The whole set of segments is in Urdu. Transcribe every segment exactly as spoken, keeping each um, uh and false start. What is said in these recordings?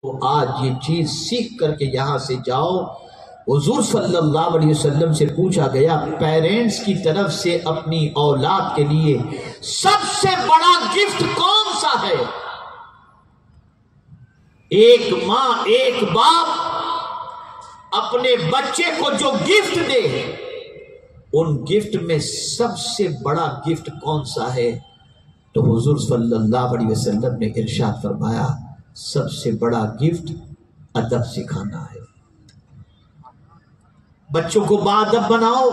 تو آج یہ چیز سیکھ کر کے یہاں سے جاؤ۔ حضور صلی اللہ علیہ وسلم سے پوچھا گیا پیرنٹس کی طرف سے اپنی اولاد کے لیے سب سے بڑا گفٹ کون سا ہے؟ ایک ماں ایک باپ اپنے بچے کو جو گفٹ دے ان گفٹ میں سب سے بڑا گفٹ کون سا ہے؟ تو حضور صلی اللہ علیہ وسلم نے ارشاد فرمایا سب سے بڑا گفٹ ادب سکھانا ہے۔ بچوں کو باادب بناؤ،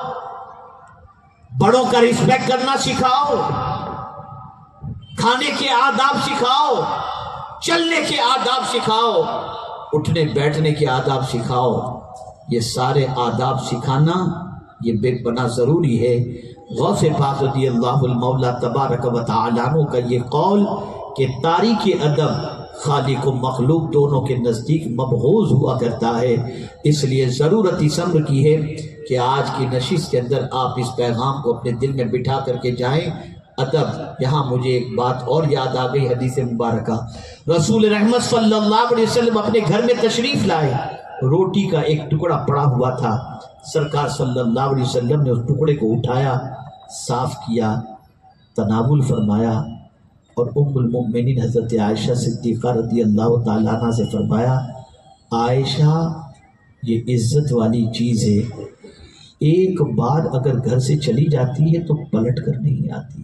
بڑوں کا رسپیکٹ کرنا سکھاؤ، کھانے کے آداب سکھاؤ، چلنے کے آداب سکھاؤ، اٹھنے بیٹھنے کے آداب سکھاؤ۔ یہ سارے آداب سکھانا یہ بے پناہ ضروری ہے۔ غوث پاک رضی اللہ المولا تبارک و تعالی عنہ کا یہ قول کہ تاریخ ادب خالق و مخلوق دونوں کے نزدیک مبغوض ہوا کرتا ہے، اس لیے ضرورت اس امر کی ہے کہ آج کی نشست کے اندر آپ اس پیغام کو اپنے دل میں بٹھا کر کے جائیں۔ ادب، یہاں مجھے ایک بات اور یاد آ گئی حدیث مبارکہ، رسول رحمت صلی اللہ علیہ وسلم اپنے گھر میں تشریف لائے، روٹی کا ایک ٹکڑا پڑا ہوا تھا، سرکار صلی اللہ علیہ وسلم نے اس ٹکڑے کو اٹھایا، صاف کیا، تناول فرمایا اور ام المؤمنین حضرت عائشہ صدیقہ رضی اللہ تعالیٰ عنہ سے فرمایا عائشہ یہ عزت والی چیز ہے، ایک بار اگر گھر سے چلی جاتی ہے تو پلٹ کر نہیں آتی۔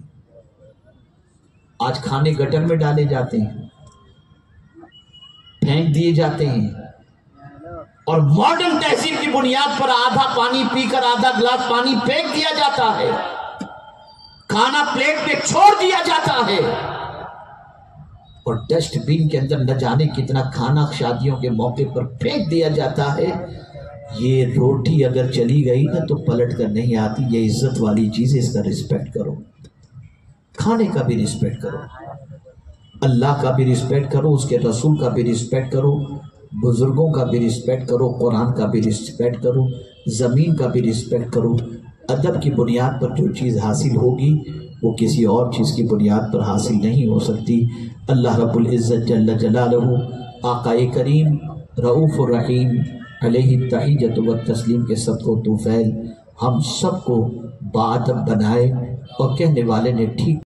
آج کھانے گٹر میں ڈالے جاتے ہیں، پھینک دیے جاتے ہیں، اور ماڈرن تہذیب کی بنیاد پر آدھا پانی پی کر آدھا گلاس پانی پھینک دیا جاتا ہے، کھانا پلیٹ پہ چھوڑ دیا جاتا ہے، اور ڈسٹ بین کے اندر نہ جانے کتنا کھانا شادیوں کے موقع پر پھینک دیا جاتا ہے۔ یہ روٹی اگر چلی گئی نا تو پلٹ کر نہیں آتی، یہ عزت والی چیز ہے، اس کا رسپیکٹ کرو، کھانے کا بھی رسپیکٹ کرو، اللہ کا بھی رسپیکٹ کرو، اس کے رسول کا بھی رسپیکٹ کرو، بزرگوں کا بھی رسپیکٹ کرو، قرآن کا بھی رسپیکٹ کرو، زمین کا بھی رسپیکٹ کرو۔ ادب کی بنیاد پر جو چیز حاصل ہوگی وہ کسی اور چیز کی بنیاد پر حاصل نہیں ہو سکتی۔ اللہ رب العزت جل جلالہ آقا کریم رؤوف الرحیم علیہ تحیۃ و تسلیم کے صدقہ و توفیل ہم سب کو باادب بنائے، اور کہنے والے نے ٹھیک